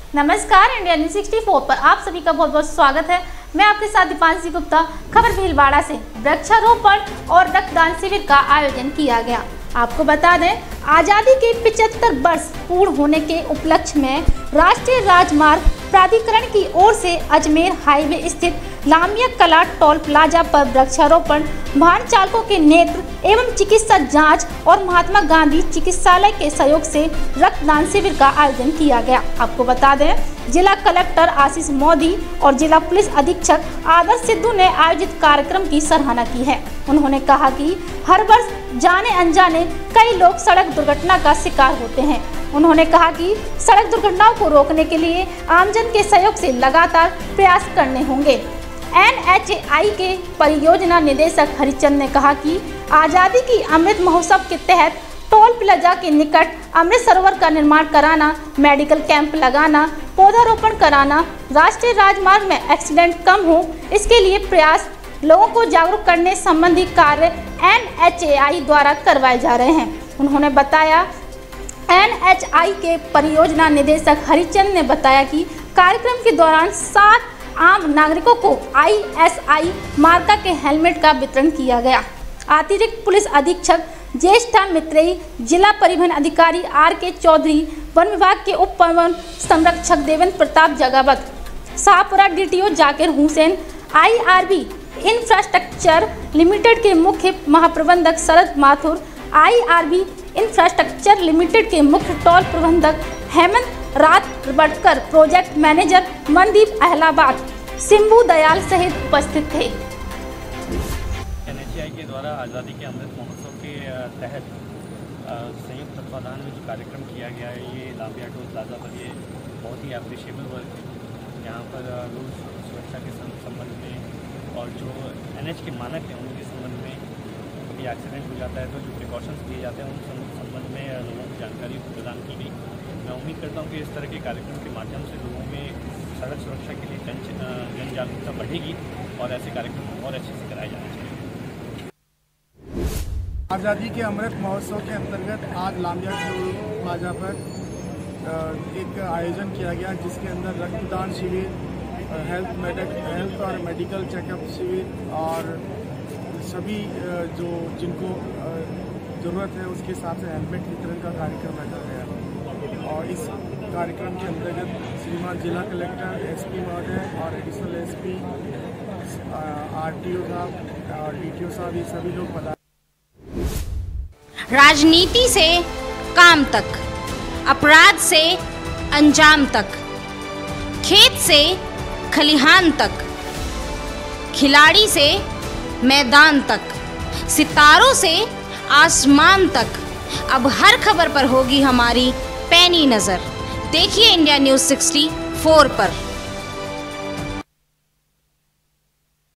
नमस्कार, India news 64 पर आप सभी का बहुत बहुत स्वागत है। मैं आपके साथ दीपांशी गुप्ता। खबर भीलवाड़ा से वृक्षारोपण और रक्तदान शिविर का आयोजन किया गया। आपको बता दें, आज़ादी के 75 वर्ष पूर्ण होने के उपलक्ष्य में राष्ट्रीय राजमार्ग प्राधिकरण की ओर से अजमेर हाईवे स्थित लामिया कला टोल प्लाजा पर वृक्षारोपण, वाहन चालकों के नेत्र एवं चिकित्सा जांच और महात्मा गांधी चिकित्सालय के सहयोग से रक्तदान शिविर का आयोजन किया गया। आपको बता दें, जिला कलेक्टर आशीष मोदी और जिला पुलिस अधीक्षक आदर्श सिद्धू ने आयोजित कार्यक्रम की सराहना की है। उन्होंने कहा कि हर वर्ष जाने अनजाने कई लोग सड़क दुर्घटना का शिकार होते हैं। उन्होंने कहा कि सड़क दुर्घटनाओं को रोकने के लिए आमजन के सहयोग से लगातार प्रयास करने होंगे। NHAI के परियोजना निदेशक हरिचंद ने कहा कि आज़ादी की अमृत महोत्सव के तहत टोल प्लाजा के निकट अमृत सरोवर का निर्माण कराना, मेडिकल कैंप लगाना, पौधारोपण कराना, राष्ट्रीय राजमार्ग में एक्सीडेंट कम हो, इसके लिए प्रयास, लोगों को जागरूक करने संबंधी कार्य NHAI द्वारा करवाए जा रहे हैं। उन्होंने बताया, NHAI के परियोजना निदेशक हरिचंद ने बताया कि कार्यक्रम के दौरान 7 आम नागरिकों को ISI मार्का के हेलमेट का वितरण किया गया। अतिरिक्त पुलिस अधीक्षक ज्येष्ठा मित्रेई, जिला परिवहन अधिकारी RK चौधरी, वन विभाग के उप वन संरक्षक Devendra Pratap Jagawat, Shahpura DTO Zakir Hussain, IRB infrastructure limited के मुख्य महाप्रबंधक Sharad Mathur, IRB infrastructure limited के मुख्य टोल प्रबंधक हेमंत रातबड़कर, प्रोजेक्ट मैनेजर मनदीप अहलाबाद, सिंबू दयाल सहित उपस्थित थे। NHAI के द्वारा आज़ादी के अमृत महोत्सव के तहत संयुक्त तत्वाधान में जो कार्यक्रम किया गया है, ये लामिया टोल प्लाजा पर ये बहुत ही अप्रिशिएबल वर्क है। यहाँ पर रोड सुरक्षा के संबंध में और जो NH के मानक हैं उनके संबंध में कभी एक्सीडेंट हो जाता है तो जो प्रिकॉशंस दिए जाते हैं उन संबंध में लोगों को जानकारी प्रदान की गई। मैं उम्मीद करता हूँ कि इस तरह के कार्यक्रम के माध्यम से लोगों में सड़क सुरक्षा के लिए जन जागरूकता बढ़ेगी और ऐसे कार्यक्रम और अच्छे से कराए जाने चाहिए। आज़ादी के अमृत महोत्सव के अंतर्गत आज लामिया टोल प्लाजा पर एक आयोजन किया गया, जिसके अंदर रक्तदान शिविर, हेल्थ और मेडिकल चेकअप शिविर और सभी जिनको ज़रूरत है उसके हिसाब से हेलमेट वितरण का कार्यक्रम रखा गया। और इस कार्यक्रम के अंतर्गत श्रीमान जिला कलेक्टर, SP महोदय और एडिशनल SP, RTO साहब और DTO साहब, ये सभी लोग पता। राजनीति से काम तक, अपराध से अंजाम तक, खेत से खलिहान तक, खिलाड़ी से मैदान तक, सितारों से आसमान तक, अब हर खबर पर होगी हमारी पैनी नज़र। देखिए इंडिया न्यूज़ 64 पर।